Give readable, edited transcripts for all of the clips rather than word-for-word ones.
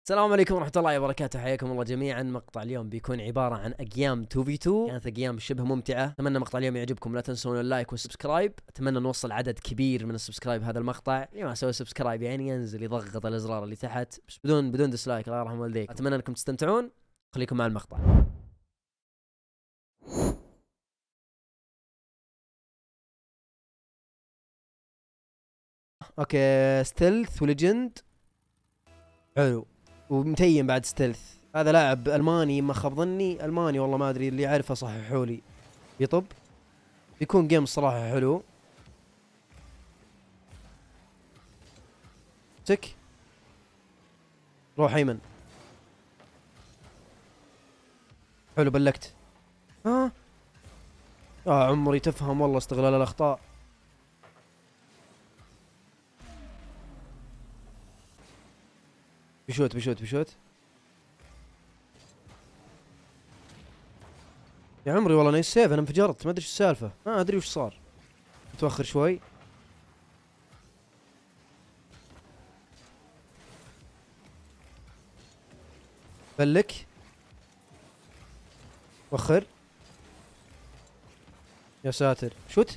السلام عليكم ورحمة الله وبركاته، حياكم الله جميعا. مقطع اليوم بيكون عبارة عن أقيام 2v2، كانت أقيام شبه ممتعة. أتمنى مقطع اليوم يعجبكم، لا تنسون اللايك والسبسكرايب. أتمنى نوصل عدد كبير من السبسكرايب هذا المقطع. اللي ما سوى سبسكرايب يعني ينزل يضغط الأزرار اللي تحت، بس بدون ديسلايك، الله يرحم والديك. أتمنى أنكم تستمتعون، خليكم مع المقطع. اوكي، ستيلث وليجند حلو، ومتيم بعد ستيلث. هذا لاعب الماني ما خاب ظني، الماني والله ما ادري، اللي يعرفه صححوا لي. يطب بيكون جيم الصراحه حلو. تك روح ايمن، حلو بلكت. ها يا عمري تفهم والله استغلال الاخطاء. بشوت يا عمري والله نايس سيف. انا انفجرت، ما ادري ايش السالفه، ما ادري وش صار. متوخر شوي. بلك وخر. يا ساتر شوت.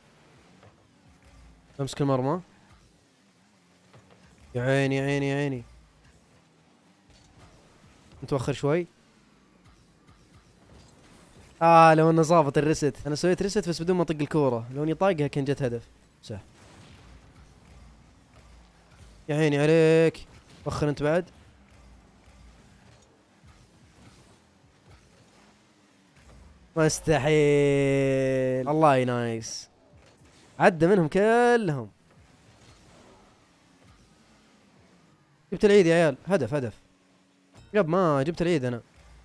امسك المرمى. يا عيني يا عيني يا عيني. متوخر شوي. لو انه ظابط الريست. انا سويت ريست بس بدون ما اطق الكوره، لو اني طاقها كان جت هدف. صح. يا عيني عليك. وخر انت بعد. مستحيل، الله نايس. عدى منهم كلهم. جبت العيد يا عيال، هدف. يب ما جبت العيد انا.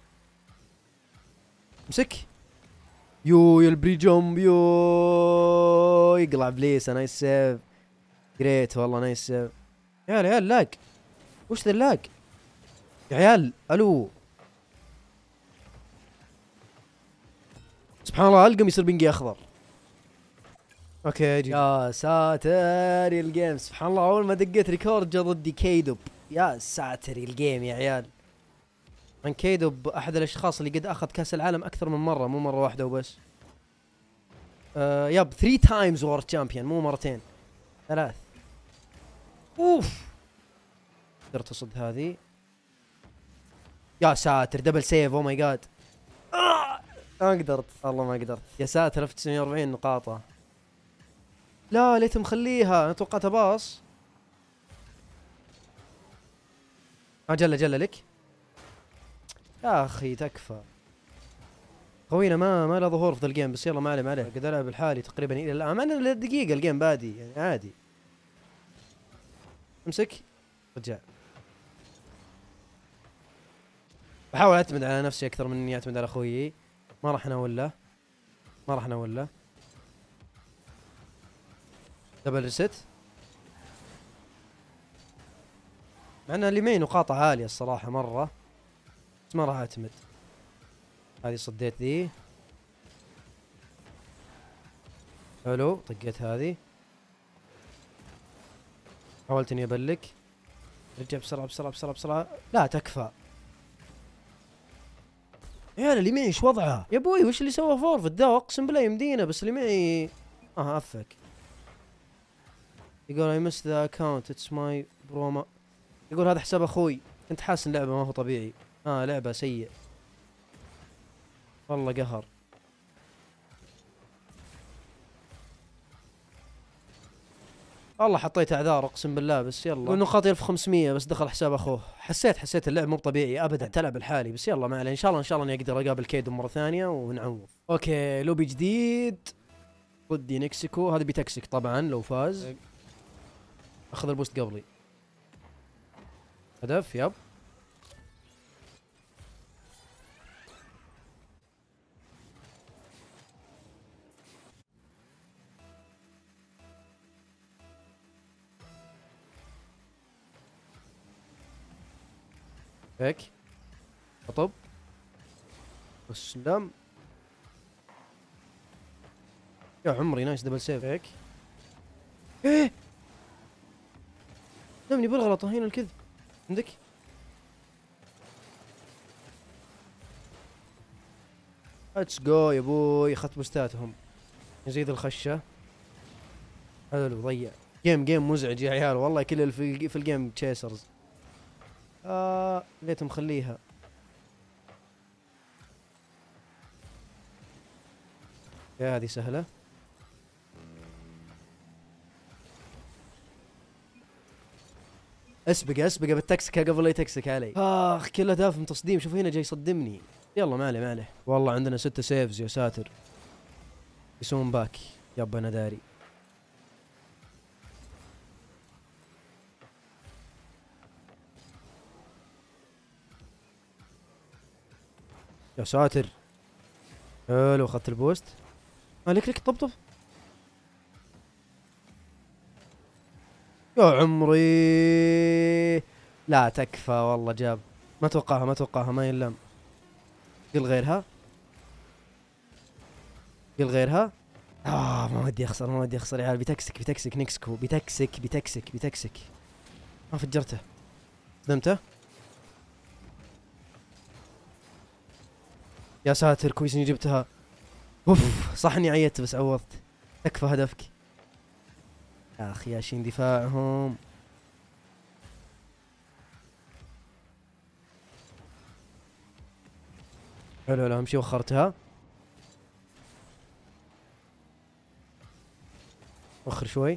امسك. يو يا البري جومب، يو يقلع بليسه. نايس سيف. جريت والله، نايس سيف. يا عيال لاج. وش ذا اللاج يا عيال؟ الو. سبحان الله، القم يصير بنقي اخضر. اوكي جي. يا ساتر يا الجيم، سبحان الله، اول ما دقيت ريكورد جا ضدي كيدوب. يا ساتر يا الجيم يا عيال. عن كيدوب احد الاشخاص اللي قد اخذ كاس العالم اكثر من مره، مو مره واحده وبس. يب 3 تايمز وورد تشامبيون، مو مرتين، 3. اوف. قدرت اصد هذه. يا ساتر دبل سيف، او ماي جاد. ما قدرت، والله ما قدرت. يا ساتر 1940 نقاطه. لا ليت مخليها، انا توقعتها باص. جل لك. يا اخي تكفى. خوينا ما له ظهور في ذا الجيم، بس يلا ما عليه. قد العب الحالي تقريبا الى الان، مع انه دقيقه الجيم بادي يعني عادي. امسك. رجع. بحاول اعتمد على نفسي اكثر من اني اعتمد على اخويي. ما راح اناوله. دبل ريست. مع ان اللي معي نقاطه عاليه الصراحه مره، بس ما راح اعتمد. هذه صديت ذي. حلو، طقيت هذه. حاولت اني ابلك. رجع بسرعه. لا تكفى. يا عيال اللي معي ايش وضعه؟ يا ابوي وش اللي سوى فورفد ذا؟ اقسم بالله يمدينا، بس اللي معي افك. يقول اي مس ذا اكونت اتس ماي بروما. يقول هذا حساب اخوي. كنت حاسس اللعبه ما هو طبيعي. لعبه سيء والله، قهر. والله حطيت اعذار اقسم بالله، بس يلا. يقول نقاطي 1500 بس دخل حساب اخوه. حسيت اللعب مو طبيعي ابدا، تلعب الحالي. بس يلا ما عليه، ان شاء الله اني اقدر اقابل كيدو مره ثانيه ونعوض. اوكي لوبي جديد ضدي نكسيكو. هذا بيتكسك طبعا لو فاز. اخذ البوست قبلي. هدف يب. هيك اطب. والسلام. يا عمري نايس دبل سيف. هيك ايه. دمني بالغلط هنا الكذب عندك. ليتس جو يا ابوي، اخذت بوستاتهم. يزيد الخشه. حلو ضيع. جيم مزعج يا عيال والله، كل اللي في الجيم تشيسرز. ليت مخليها. يا هذه سهلة. اسبقه بالتكسكه قبل لا يتكسك علي. كل اهدافهم تصديم. شوف هنا جاي يصدمني. يلا ما عليه. والله عندنا 6 سيفز يا ساتر. يسوون باك. يابا انا داري. يا ساتر. حلو اخذت البوست. لك طب. يا عمري. لا تكفى والله جاب. ما توقعها ما ينلام. قل غيرها. ما ودي اخسر يا عيال. بتكسك نكسكو. بتكسك. ما فجرته. صدمته. يا ساتر كويس اني جبتها. اوف صح اني عيت بس عوضت. تكفى هدفك يا اخي. ياشين دفاعهم. حلو اهم شي وخرتها. وخر شوي.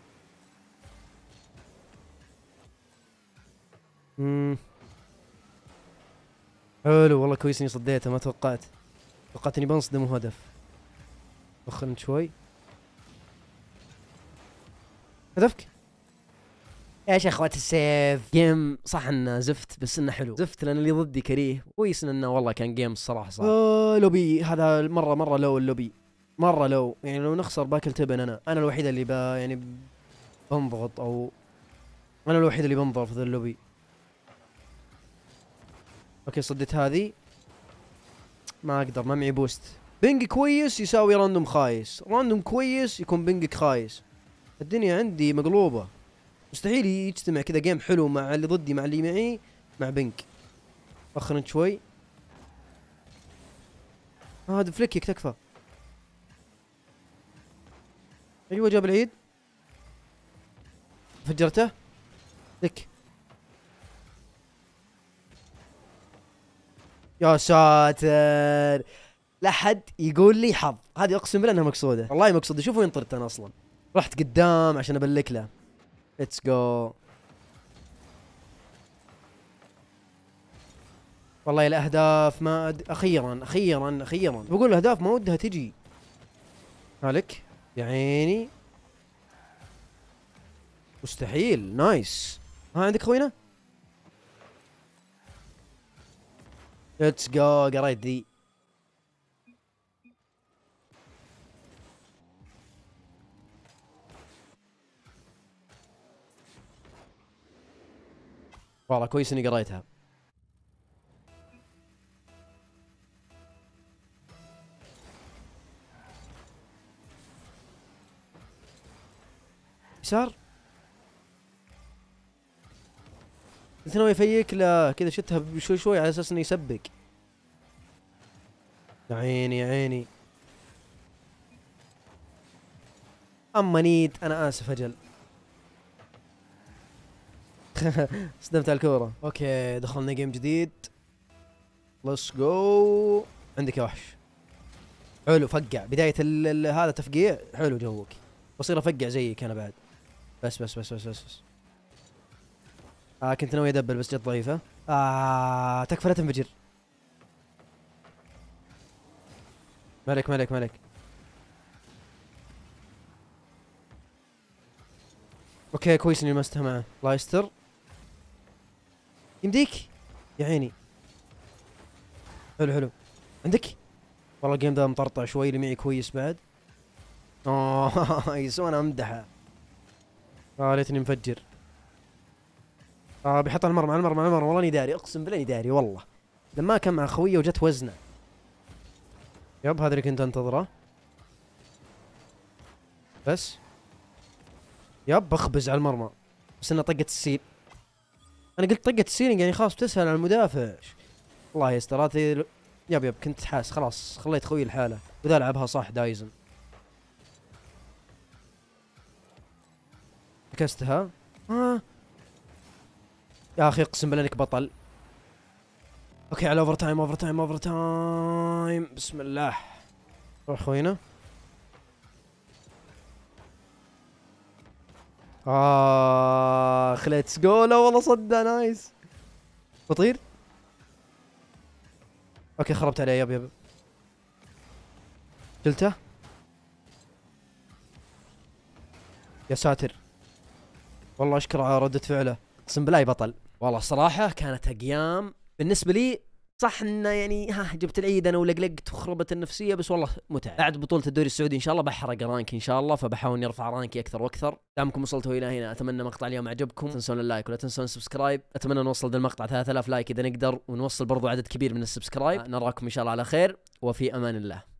حلو والله كويس اني صديته. ما توقعت اني بنصدم وهدف. وخر شوي. هدفك يا شيخ. اخوات السيف جيم صح انه زفت بس انه حلو. زفت لان اللي ضدي كريه. كويس انه والله كان جيم الصراحه صعب. لوبي هذا مره لو اللوبي. مره لو يعني لو نخسر باكل تبن. انا الوحيد اللي يعني بنضغط، او انا الوحيد اللي بنضغط في ذا اللوبي. اوكي صدت هذه. ما اقدر ما معي بوست. بنج كويس يساوي راندوم خايس. راندوم كويس يكون بنجك خايس. الدنيا عندي مقلوبه. مستحيل يجتمع كذا جيم حلو مع اللي ضدي مع اللي معي مع بنك. اخر انت شوي. هذا فليكك تكفى. ايوه جاب العيد. فجرته. لك. يا ساتر. لا حد يقول لي حظ. هذه اقسم بالله انها مقصوده. والله مقصوده. شوفوا وين طرت انا اصلا. رحت قدام عشان ابلك له. ليتس جو. والله الاهداف ما اخيرا بقول الاهداف ما ودها تجي. مالك يا عيني. مستحيل. نايس. عندك خوينا. ليتس جو. قريت ذي. والله كويس اني قريتها. يسار. كنت ناوي افيك لا كذا شتها بشوي شوي على اساس انه يسبق. يا عيني. اما نيد. انا اسف اجل. صدمت على الكورة. اوكي دخلنا جيم جديد. ليتس جو. عندك يا وحش. حلو فقع. بداية هذا تفقيع. حلو جوك. بصير افقع زيك انا بعد. بس. كنت ناوي ادبل بس جت ضعيفة. تكفى لا تنفجر. مالك. اوكي كويس اني لمستها معه. لايستر. يمديك. يا عيني. حلو. عندك. والله الجيم ذا مطرطع شوي. اللي معي كويس بعد. يسوون امدحه. ليتني مفجر. بيحط على المرمى. والله اني داري. اقسم بالله اني داري والله. لما كان مع خويه وجت وزنه. يب هذا اللي كنت انتظره. بس. يب بخبز على المرمى. بس انه طقة السيل. انا قلت طقة السيلينج يعني خلاص بتسهل على المدافع. الله يستر. يب كنت حاس خلاص خليت خوي الحالة وذا لعبها صح دايزن. عكستها. يا اخي اقسم بالله انك بطل. اوكي على اوفر تايم اوفر تايم اوفر تايم. بسم الله. روح خوينا. ليتس جو. لا والله صدق نايس. بطير. اوكي خربت عليه. يب شلته. يا ساتر والله اشكره على ردة فعله. اقسم بالله بطل. والله صراحة كانت اقيام بالنسبة لي. صح انه يعني جبت العيد انا ولقلقت وخربت النفسيه، بس والله متعه. بعد بطوله الدوري السعودي ان شاء الله بحرق رانك ان شاء الله، فبحاول اني ارفع رانكي اكثر واكثر. دامكم وصلتوا الى هنا اتمنى مقطع اليوم عجبكم. لا تنسون اللايك ولا تنسون السبسكرايب. اتمنى نوصل ذا المقطع 3000 لايك اذا نقدر، ونوصل برضو عدد كبير من السبسكرايب. نراكم ان شاء الله على خير وفي امان الله.